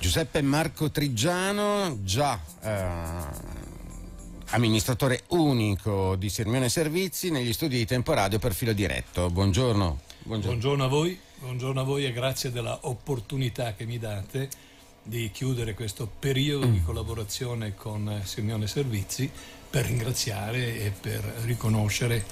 Giuseppe Marco Trigiano, già amministratore unico di Sirmione Servizi, negli studi di Temporadio per Filo Diretto. Buongiorno. Buongiorno a voi e grazie della opportunità che mi date di chiudere questo periodo di collaborazione con Sirmione Servizi per ringraziare e per riconoscere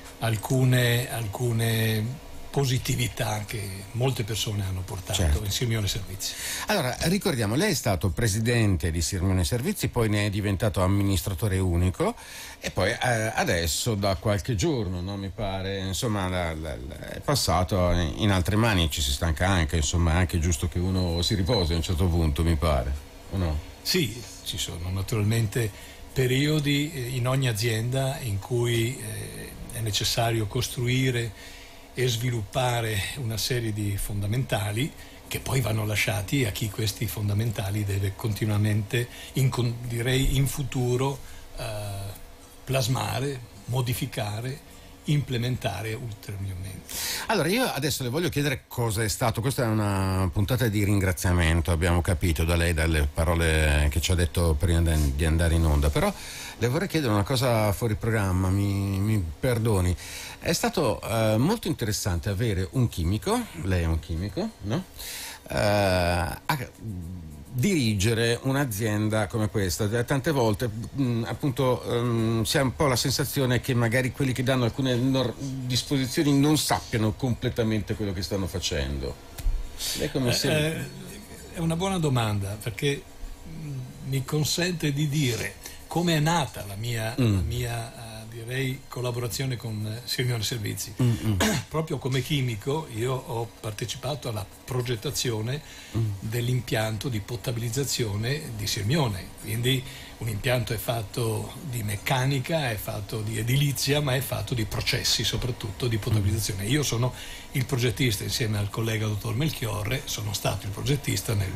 alcune positività che molte persone hanno portato in Sirmione Servizi. Allora, ricordiamo, lei è stato presidente di Sirmione Servizi, poi ne è diventato amministratore unico e poi adesso da qualche giorno, no, mi pare, insomma, è passato in altre mani. Ci si stanca anche, insomma, è anche giusto che uno si riposi a un certo punto, mi pare, o no? Sì, ci sono naturalmente periodi in ogni azienda in cui è necessario costruire e sviluppare una serie di fondamentali che poi vanno lasciati a chi questi fondamentali deve continuamente, in futuro, plasmare, modificare, implementare ulteriormente. Allora, io adesso le voglio chiedere cosa è stato. Questa è una puntata di ringraziamento, abbiamo capito da lei, dalle parole che ci ha detto prima di andare in onda, però le vorrei chiedere una cosa fuori programma, mi perdoni. È stato molto interessante avere un chimico, lei è un chimico, no? A dirigere un'azienda come questa. Tante volte appunto si ha un po' la sensazione che magari quelli che danno alcune disposizioni non sappiano completamente quello che stanno facendo. Lei come è una buona domanda, perché mi consente di dire come è nata la mia direi collaborazione con Sirmione Servizi. Proprio come chimico io ho partecipato alla progettazione dell'impianto di potabilizzazione di Sirmione, quindi un impianto è fatto di meccanica, è fatto di edilizia, ma è fatto di processi, soprattutto di potabilizzazione. Io sono il progettista insieme al collega dottor Melchiorre, sono stato il progettista nel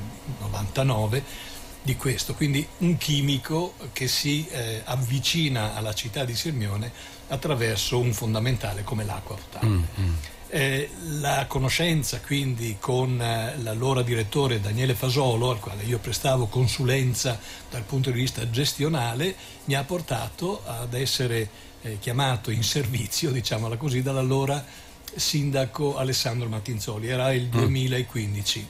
99 di questo, quindi un chimico che si avvicina alla città di Sirmione attraverso un fondamentale come l'acqua potabile. La conoscenza quindi con l'allora direttore Daniele Fasolo, al quale io prestavo consulenza dal punto di vista gestionale, mi ha portato ad essere chiamato in servizio, diciamola così, dall'allora sindaco Alessandro Martinzoli. Era il 2015.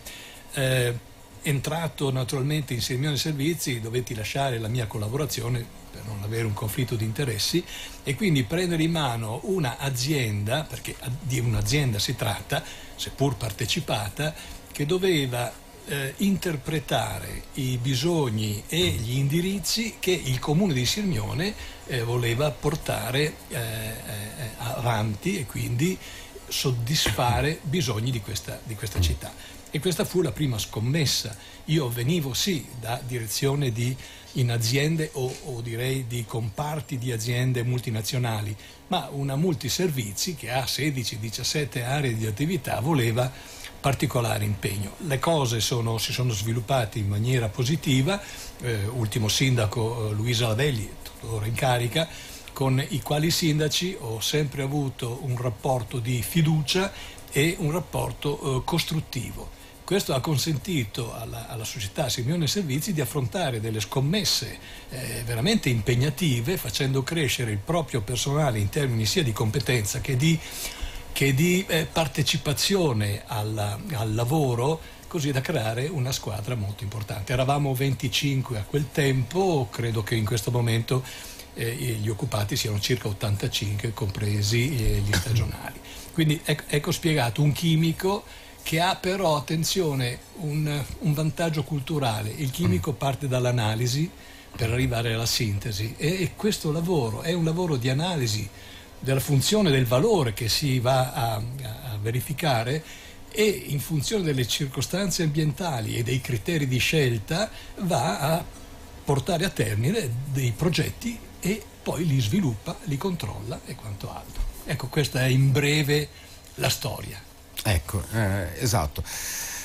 Entrato naturalmente in Sirmione Servizi, dovetti lasciare la mia collaborazione per non avere un conflitto di interessi e quindi prendere in mano una azienda, perché di un'azienda si tratta, seppur partecipata, che doveva interpretare i bisogni e gli indirizzi che il comune di Sirmione voleva portare avanti e quindi soddisfare bisogni di questa città. E questa fu la prima scommessa. Io venivo sì da direzione in aziende o direi di comparti di aziende multinazionali, ma una multiservizi che ha 16-17 aree di attività voleva particolare impegno. Le cose si sono sviluppate in maniera positiva, ultimo sindaco Luisa Lavelli, tuttora in carica, con i quali sindaci ho sempre avuto un rapporto di fiducia e un rapporto costruttivo. Questo ha consentito alla società Sirmione Servizi di affrontare delle scommesse veramente impegnative, facendo crescere il proprio personale in termini sia di competenza che di partecipazione al lavoro, così da creare una squadra molto importante. Eravamo 25 a quel tempo, credo che in questo momento gli occupati siano circa 85, compresi gli stagionali. Quindi ecco spiegato, un chimico che ha però, attenzione, un vantaggio culturale. Il chimico parte dall'analisi per arrivare alla sintesi e questo lavoro è un lavoro di analisi della funzione del valore che si va a verificare e in funzione delle circostanze ambientali e dei criteri di scelta va a portare a termine dei progetti e poi li sviluppa, li controlla e quanto altro. Ecco, questa è in breve la storia. Ecco, esatto.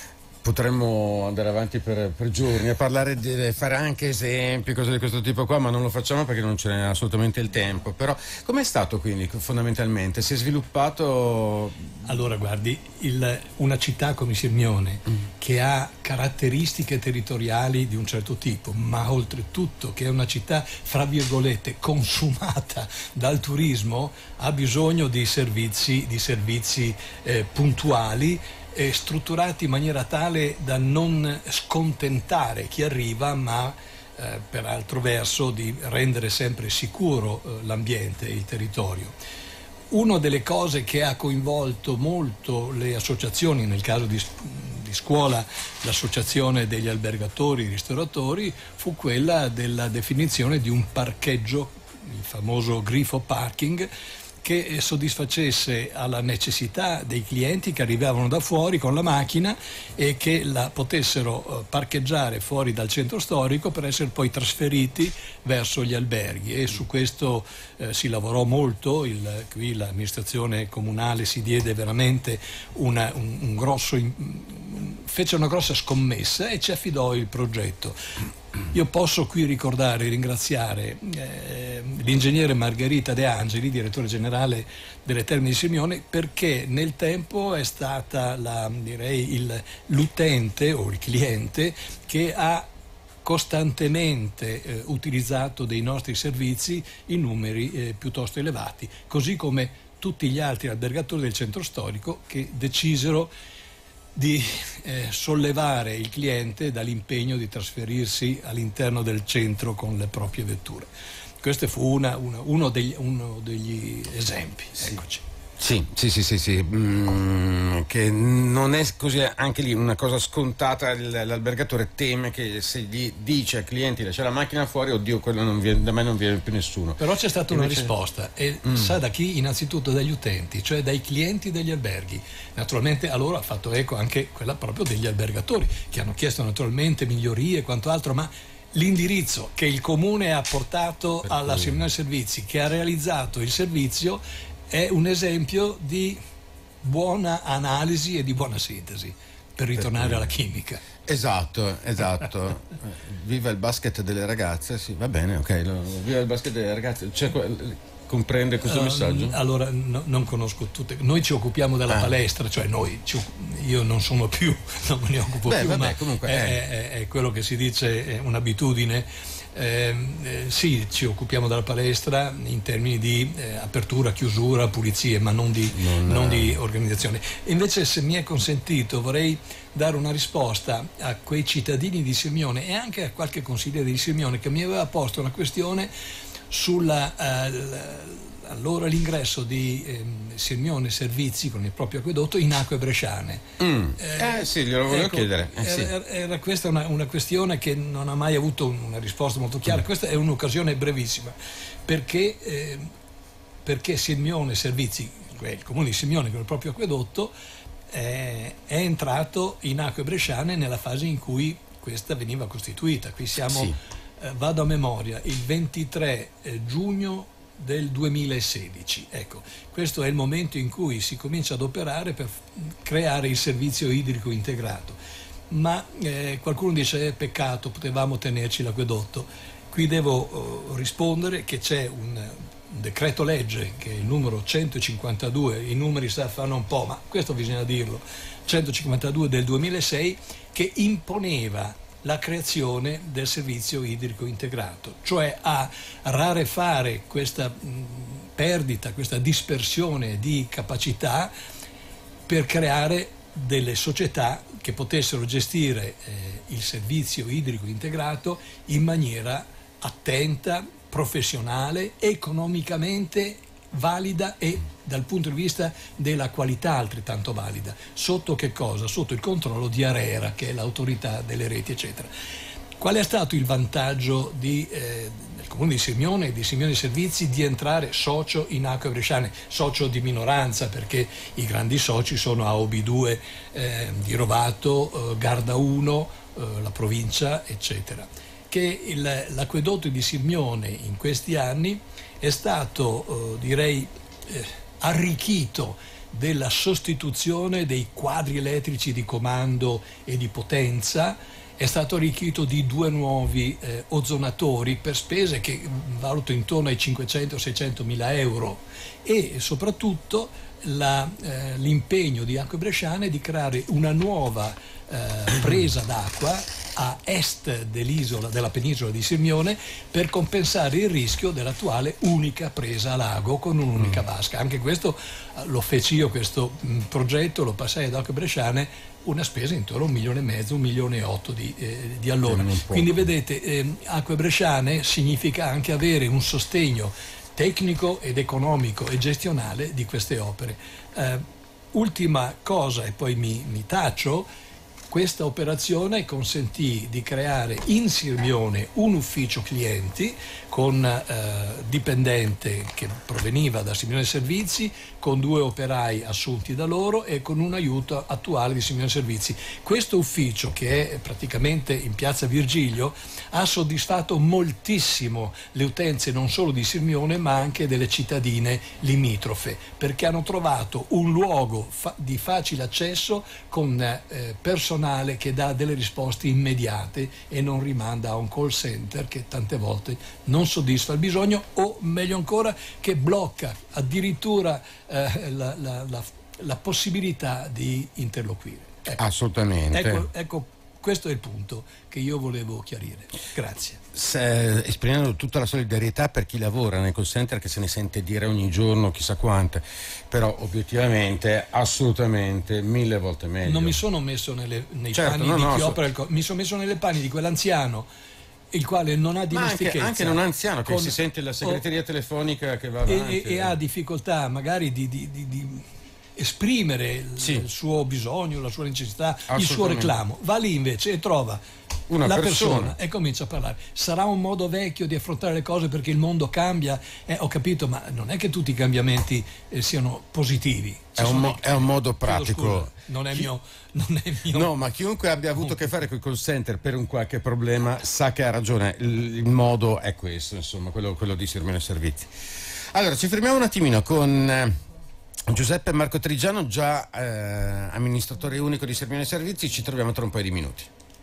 Potremmo andare avanti per giorni a parlare fare anche esempi, cose di questo tipo qua, ma non lo facciamo perché non ce n'è assolutamente il tempo. Però com'è stato quindi fondamentalmente? Si è sviluppato... Allora guardi, una città come Sirmione, che ha caratteristiche territoriali di un certo tipo, ma oltretutto che è una città, fra virgolette, consumata dal turismo, ha bisogno di servizi puntuali, strutturati in maniera tale da non scontentare chi arriva, ma per altro verso di rendere sempre sicuro l'ambiente e il territorio. Una delle cose che ha coinvolto molto le associazioni, nel caso di scuola l'associazione degli albergatori e ristoratori, fu quella della definizione di un parcheggio, il famoso grifo parking, che soddisfacesse alla necessità dei clienti che arrivavano da fuori con la macchina e che la potessero parcheggiare fuori dal centro storico per essere poi trasferiti verso gli alberghi, e su questo si lavorò molto. Qui l'amministrazione comunale si diede veramente fece una grossa scommessa e ci affidò il progetto. Io posso qui ricordare e ringraziare l'ingegnere Margherita De Angeli, direttore generale delle Terme di Sirmione, perché nel tempo è stata l'utente o il cliente che ha costantemente utilizzato dei nostri servizi in numeri piuttosto elevati, così come tutti gli altri albergatori del centro storico che decisero di sollevare il cliente dall'impegno di trasferirsi all'interno del centro con le proprie vetture. Questo fu uno degli esempi. Sì. Eccoci. Sì, che non è così anche lì una cosa scontata. L'albergatore teme che se gli dice ai clienti lascia la macchina fuori, oddio, quello da me non viene più nessuno. Però c'è stata una risposta, e sa da chi? Innanzitutto dagli utenti, cioè dai clienti degli alberghi. Naturalmente a loro ha fatto eco anche quella proprio degli albergatori, che hanno chiesto naturalmente migliorie e quanto altro, ma l'indirizzo che il comune ha portato alla Sirmione Servizi, che ha realizzato il servizio, è un esempio di buona analisi e di buona sintesi, per ritornare alla chimica. Esatto. Viva il basket delle ragazze, sì, va bene, ok. Viva il basket delle ragazze. Comprende questo messaggio? Allora, non conosco tutte. Noi ci occupiamo della palestra, cioè io non sono più, non me ne occupo più, vabbè, ma comunque è quello che si dice, è un'abitudine. Sì, ci occupiamo della palestra in termini di apertura, chiusura, pulizie, ma non di organizzazione. E invece, se mi è consentito, vorrei dare una risposta a quei cittadini di Sirmione e anche a qualche consigliere di Sirmione che mi aveva posto una questione allora l'ingresso di Sirmione Servizi con il proprio acquedotto in acque bresciane. Sì, glielo volevo chiedere. Era questa una questione che non ha mai avuto una risposta molto chiara. Questa è un'occasione brevissima, perché Sirmione Servizi, il comune di Sirmione con il proprio acquedotto, è entrato in acque bresciane nella fase in cui questa veniva costituita. Qui siamo... Sì. Vado a memoria, il 23 giugno del 2016. Ecco, questo è il momento in cui si comincia ad operare per creare il servizio idrico integrato. Ma qualcuno dice: peccato, potevamo tenerci l'acquedotto. Qui devo rispondere che c'è un decreto legge, che è il numero 152, i numeri fanno un po', ma questo bisogna dirlo, 152 del 2006, che imponeva la creazione del servizio idrico integrato, cioè a rarefare questa perdita, questa dispersione di capacità, per creare delle società che potessero gestire il servizio idrico integrato in maniera attenta, professionale, economicamente valida e dal punto di vista della qualità altrettanto valida. Sotto che cosa? Sotto il controllo di ARERA, che è l'autorità delle reti, eccetera. Qual è stato il vantaggio del comune di Sirmione e di Sirmione Servizi di entrare socio in acque bresciane? Socio di minoranza, perché i grandi soci sono AOB2 di Rovato, Garda 1, la provincia, eccetera. Che l'acquedotto di Sirmione in questi anni è stato, arricchito della sostituzione dei quadri elettrici di comando e di potenza. È stato arricchito di 2 nuovi ozonatori per spese che valuto intorno ai 500-600 mila euro, e soprattutto l'impegno di Acque Bresciane di creare una nuova presa d'acqua a est della penisola di Sirmione per compensare il rischio dell'attuale unica presa a lago con un'unica vasca. Anche questo lo feci io, questo progetto lo passai ad Acque Bresciane, una spesa intorno a 1,5 milioni, 1,8 milioni di allora. Quindi vedete, Acque Bresciane significa anche avere un sostegno tecnico ed economico e gestionale di queste opere. Ultima cosa, e poi mi taccio. Questa operazione consentì di creare in Sirmione un ufficio clienti con dipendente che proveniva da Sirmione Servizi, con 2 operai assunti da loro e con un aiuto attuale di Sirmione Servizi. Questo ufficio, che è praticamente in piazza Virgilio, ha soddisfatto moltissimo le utenze non solo di Sirmione ma anche delle cittadine limitrofe, perché hanno trovato un luogo di facile accesso con personale che dà delle risposte immediate e non rimanda a un call center che tante volte non soddisfa il bisogno, o meglio ancora che blocca addirittura la possibilità di interloquire. Ecco. Assolutamente. Ecco, questo è il punto che io volevo chiarire. Grazie. Esprimendo tutta la solidarietà per chi lavora nei call center, che se ne sente dire ogni giorno chissà quante, però obiettivamente assolutamente 1000 volte meglio. Non mi sono messo nei certo, panni di chi opera mi sono messo nelle panni di quell'anziano il quale non ha dimestichezza, anche non anziano che si sente la segreteria telefonica che va avanti e ha difficoltà magari di esprimere il suo bisogno, la sua necessità, il suo reclamo. Va lì invece e trova la persona e comincia a parlare. Sarà un modo vecchio di affrontare le cose perché il mondo cambia, ho capito, ma non è che tutti i cambiamenti siano positivi. È un modo pratico. Scusa, non è mio. No, ma chiunque abbia avuto a che fare con i call center per un qualche problema sa che ha ragione. Il modo è questo, insomma, quello di Sirmione Servizi. Allora, ci fermiamo un attimino con Giuseppe Marco Trigiano, già amministratore unico di Sirmione Servizi. Ci troviamo tra un paio di minuti.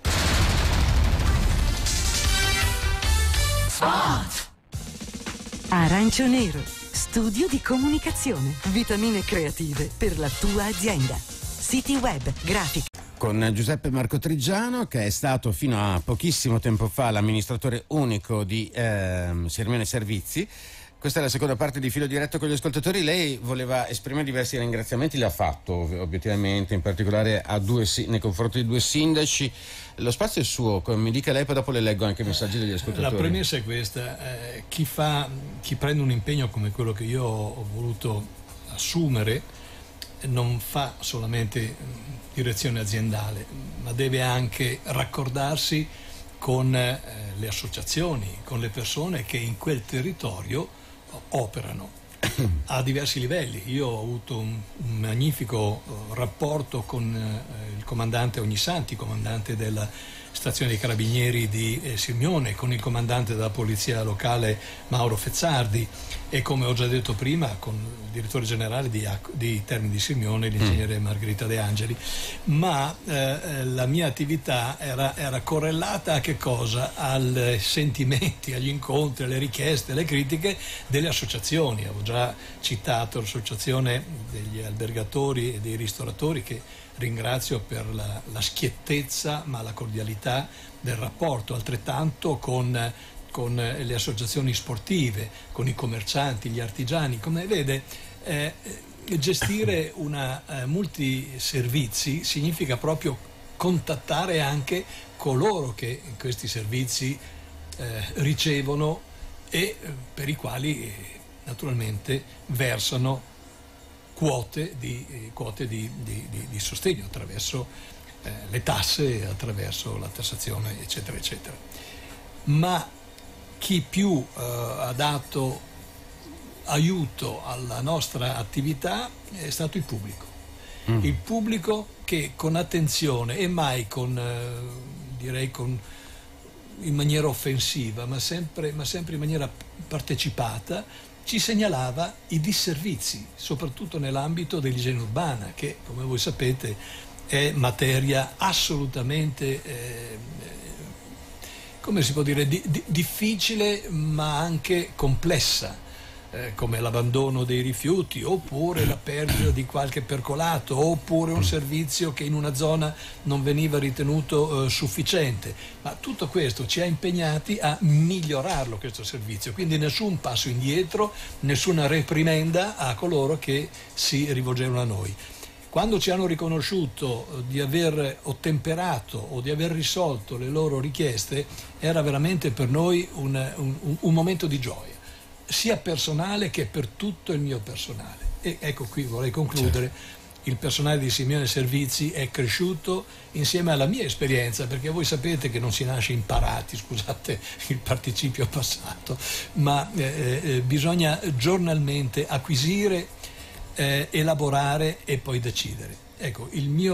Arancio Nero, studio di comunicazione, vitamine creative per la tua azienda. Siti web, grafica. Con Giuseppe Marco Trigiano, che è stato fino a pochissimo tempo fa l'amministratore unico di Sirmione Servizi. Questa è la seconda parte di Filo Diretto con gli ascoltatori. Lei voleva esprimere diversi ringraziamenti, li ha fatto obiettivamente, in particolare nei confronti di 2 sindaci. Lo spazio è suo, mi dica lei, poi dopo le leggo anche i messaggi degli ascoltatori. La premessa è questa: chi prende un impegno come quello che io ho voluto assumere non fa solamente direzione aziendale, ma deve anche raccordarsi con le associazioni, con le persone che in quel territorio operano a diversi livelli. Io ho avuto un magnifico rapporto con il comandante Ognisanti, comandante della stazione dei carabinieri di Sirmione, con il comandante della polizia locale Mauro Fezzardi e, come ho già detto prima, con il direttore generale di Termini di Sirmione, l'ingegnere Margherita De Angeli. Ma la mia attività era correlata a che cosa? Ai sentimenti, agli incontri, alle richieste, alle critiche delle associazioni. Avevo già citato l'associazione degli albergatori e dei ristoratori, che ringrazio per la schiettezza ma la cordialità del rapporto, altrettanto con le associazioni sportive, con i commercianti, gli artigiani. Come vede, gestire una multiservizi significa proprio contattare anche coloro che questi servizi ricevono e per i quali naturalmente versano quote di sostegno attraverso le tasse, attraverso la tassazione, eccetera, eccetera. Ma chi più ha dato aiuto alla nostra attività è stato il pubblico. Il pubblico che con attenzione e mai in maniera offensiva, ma sempre in maniera partecipata, ci segnalava i disservizi, soprattutto nell'ambito dell'igiene urbana, che come voi sapete è materia assolutamente, come si può dire, difficile ma anche complessa, come l'abbandono dei rifiuti, oppure la perdita di qualche percolato, oppure un servizio che in una zona non veniva ritenuto sufficiente. Ma tutto questo ci ha impegnati a migliorarlo, questo servizio, quindi nessun passo indietro, nessuna reprimenda a coloro che si rivolgevano a noi. Quando ci hanno riconosciuto di aver ottemperato o di aver risolto le loro richieste, era veramente per noi un momento di gioia, sia personale che per tutto il mio personale. E ecco, qui vorrei concludere. Certo. Il personale di Simeone Servizi è cresciuto insieme alla mia esperienza, perché voi sapete che non si nasce imparati, scusate il participio passato, ma bisogna giornalmente acquisire, elaborare e poi decidere. Ecco,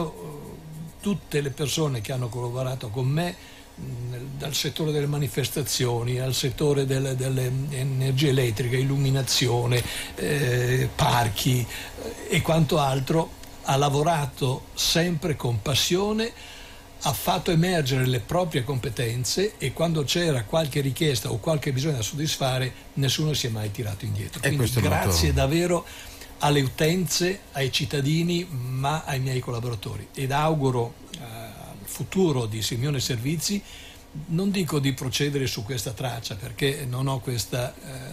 tutte le persone che hanno collaborato con me, dal settore delle manifestazioni al settore delle energie elettriche, illuminazione, parchi e quanto altro, ha lavorato sempre con passione, ha fatto emergere le proprie competenze, e quando c'era qualche richiesta o qualche bisogno da soddisfare, nessuno si è mai tirato indietro. Quindi grazie davvero alle utenze, ai cittadini, ma ai miei collaboratori, ed auguro al futuro di Simeone Servizi, non dico di procedere su questa traccia, perché non ho questa,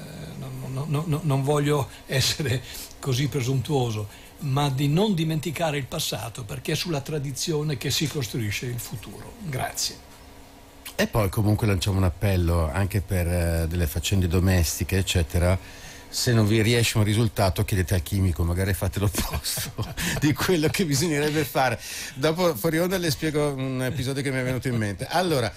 non voglio essere così presuntuoso, ma di non dimenticare il passato, perché è sulla tradizione che si costruisce il futuro. Grazie. E poi comunque lanciamo un appello anche per delle faccende domestiche, eccetera. Se non vi riesce un risultato, chiedete al chimico, magari fate l'opposto di quello che bisognerebbe fare. Dopo fuori onda le spiego un episodio che mi è venuto in mente. Allora,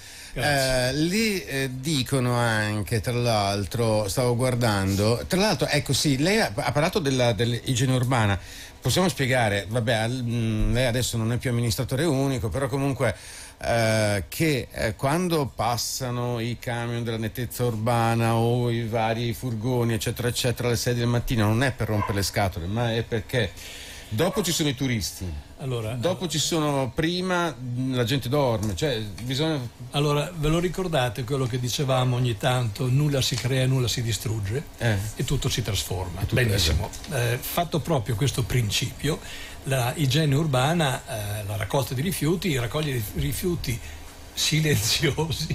lì dicono anche, tra l'altro, stavo guardando, tra l'altro, ecco sì, lei ha parlato dell'igiene urbana. Possiamo spiegare, vabbè, lei adesso non è più amministratore unico, però comunque che quando passano i camion della nettezza urbana o i vari furgoni eccetera eccetera alle 6 del mattino, non è per rompere le scatole, ma è perché dopo ci sono i turisti, dopo ci sono, prima la gente dorme, cioè bisogna... Allora, ve lo ricordate quello che dicevamo ogni tanto, nulla si crea, nulla si distrugge, e tutto si trasforma. Benissimo. Fatto proprio questo principio, la igiene urbana, la raccolta di rifiuti, raccogliere rifiuti silenziosi,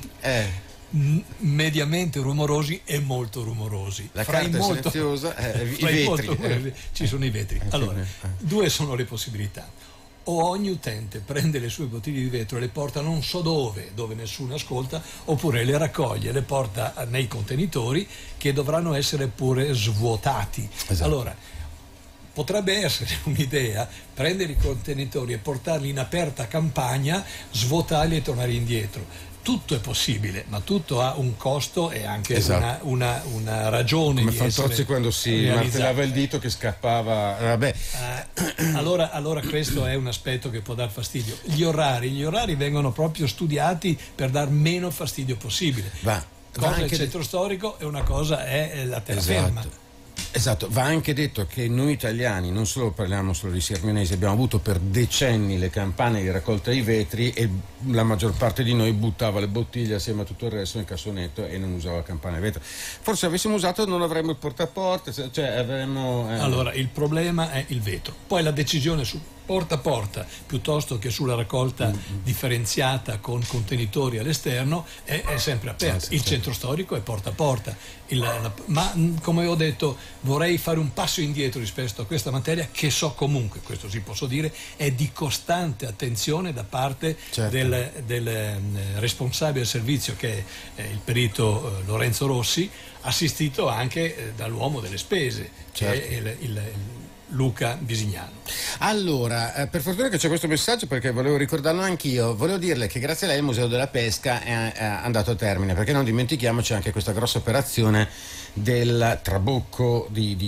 mediamente rumorosi e molto rumorosi. La carta è silenziosa, i vetri. Ci sono i vetri. Allora, due sono le possibilità. O ogni utente prende le sue bottiglie di vetro e le porta non so dove nessuno ascolta, oppure le raccoglie e le porta nei contenitori, che dovranno essere pure svuotati. Esatto. Allora, potrebbe essere un'idea prendere i contenitori e portarli in aperta campagna, svuotarli e tornare indietro. Tutto è possibile, ma tutto ha un costo e anche una ragione. Come di Fantozzi quando si martellava il dito che scappava. Vabbè. Allora questo è un aspetto che può dar fastidio. Gli orari vengono proprio studiati per dar meno fastidio possibile. Cosa è il centro storico e una cosa è la terraferma. Esatto, va anche detto che noi italiani, non solo parliamo solo di Sierminesi, abbiamo avuto per decenni le campane di raccolta dei vetri, e la maggior parte di noi buttava le bottiglie assieme a tutto il resto nel cassonetto e non usava campane di vetro. Forse se avessimo usato non avremmo il porta a porta, cioè avremmo... Allora, il problema è il vetro. Poi la decisione su porta a porta piuttosto che sulla raccolta differenziata con contenitori all'esterno è sempre aperta. Il centro storico è porta a porta. Ma come ho detto, vorrei fare un passo indietro rispetto a questa materia, che so comunque, questo sì posso dire, è di costante attenzione da parte del responsabile del servizio, che è il perito Lorenzo Rossi, assistito anche dall'uomo delle spese, che è il Luca Bisignano. Allora, per fortuna che c'è questo messaggio, perché volevo ricordarlo anch'io. Volevo dirle che grazie a lei il Museo della Pesca è andato a termine, perché non dimentichiamoci anche questa grossa operazione del trabocco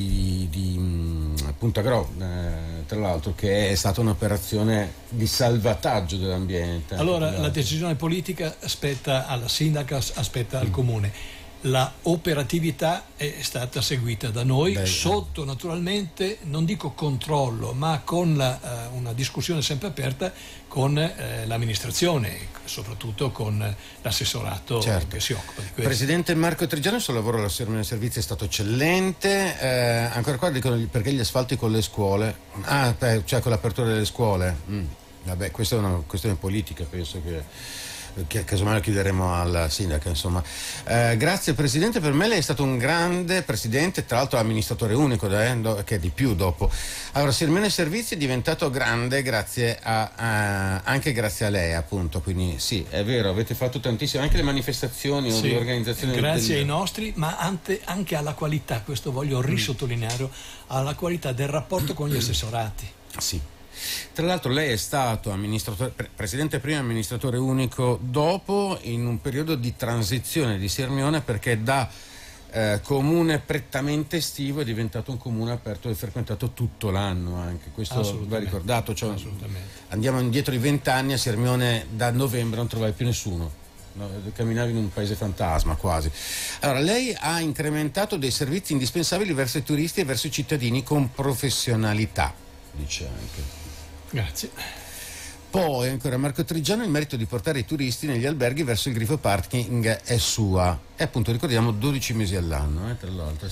di Punta Gro, tra l'altro, che è stata un'operazione di salvataggio dell'ambiente. Allora, la decisione politica aspetta alla sindaca, aspetta al comune. La operatività è stata seguita da noi sotto, naturalmente, non dico controllo, ma con una discussione sempre aperta con l'amministrazione, soprattutto con l'assessorato che si occupa di questo. Presidente Marco Trigiano, il suo lavoro alla Sermone Servizi è stato eccellente. Ancora qua dicono perché gli asfalti con le scuole, cioè con l'apertura delle scuole. Vabbè, questa è una questione politica, penso che casomai lo chiederemo alla sindaca, insomma. Grazie Presidente, per me lei è stato un grande Presidente, tra l'altro amministratore unico, che è di più dopo. Allora, Sermone Servizi è diventato grande grazie anche grazie a lei, appunto, quindi sì, è vero, avete fatto tantissimo, anche le manifestazioni o le organizzazioni. Grazie ai nostri, ma anche alla qualità, questo voglio risottolineare, alla qualità del rapporto con gli assessorati. Sì. Tra l'altro lei è stato presidente prima e amministratore unico dopo, in un periodo di transizione di Sirmione, perché da comune prettamente estivo è diventato un comune aperto e frequentato tutto l'anno anche. Questo va ricordato, cioè, andiamo indietro di 20 anni, a Sirmione da novembre non trovavi più nessuno. No, camminavi in un paese fantasma quasi. Allora, lei ha incrementato dei servizi indispensabili verso i turisti e verso i cittadini con professionalità, dice anche. Grazie. Poi ancora Marco Trigiano, il merito di portare i turisti negli alberghi verso il grifo parking è sua, e appunto ricordiamo 12 mesi all'anno, tra l'altro.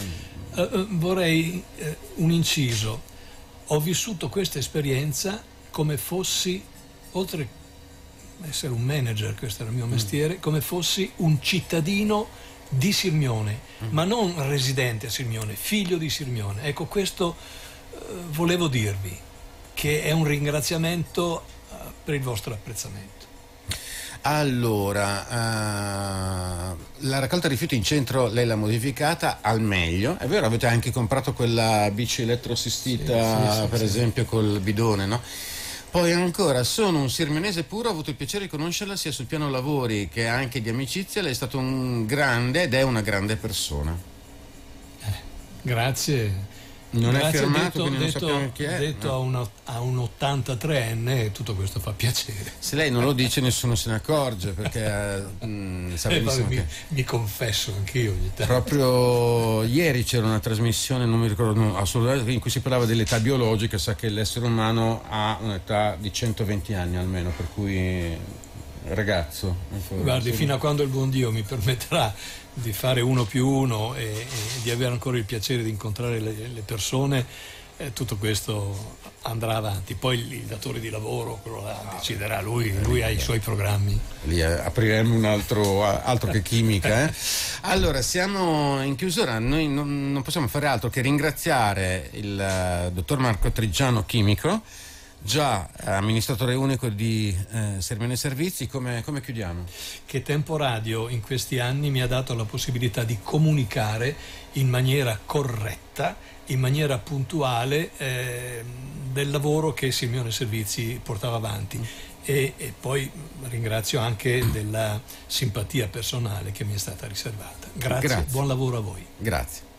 Vorrei un inciso. Ho vissuto questa esperienza come fossi, oltre a essere un manager, questo era il mio mestiere, come fossi un cittadino di Sirmione, ma non residente a Sirmione, figlio di Sirmione. Ecco, questo volevo dirvi, che è un ringraziamento per il vostro apprezzamento. Allora, la raccolta rifiuti in centro lei l'ha modificata al meglio, è vero, avete anche comprato quella bici elettroassistita, per esempio col bidone, no? Poi ancora, sono un sirmionese puro, ho avuto il piacere di conoscerla sia sul piano lavori che anche di amicizia, lei è stato un grande ed è una grande persona. Grazie. Non Grazie, è firmato, quindi non sappiamo chi è. Detto a un 83enne, tutto questo fa piacere. Se lei non lo dice nessuno se ne accorge, perché sa benissimo mi confesso anch'io ogni tanto. Proprio ieri c'era una trasmissione, non mi ricordo assolutamente, in cui si parlava dell'età biologica. Sa che l'essere umano ha un'età di 120 anni almeno, per cui ragazzo. Guardi, fino a quando il buon Dio mi permetterà di fare 1+1 e di avere ancora il piacere di incontrare le persone, tutto questo andrà avanti. Poi il datore di lavoro, quello là, deciderà lui ha i suoi programmi. Lì apriremo un altro che chimica. Allora, siamo in chiusura, noi non possiamo fare altro che ringraziare il dottor Marco Trigiano, chimico, già amministratore unico di Sermone Servizi. Come chiudiamo? Che Tempo Radio in questi anni mi ha dato la possibilità di comunicare in maniera corretta, in maniera puntuale, del lavoro che Sermone Servizi portava avanti, e poi ringrazio anche della simpatia personale che mi è stata riservata. Grazie. Buon lavoro a voi. Grazie.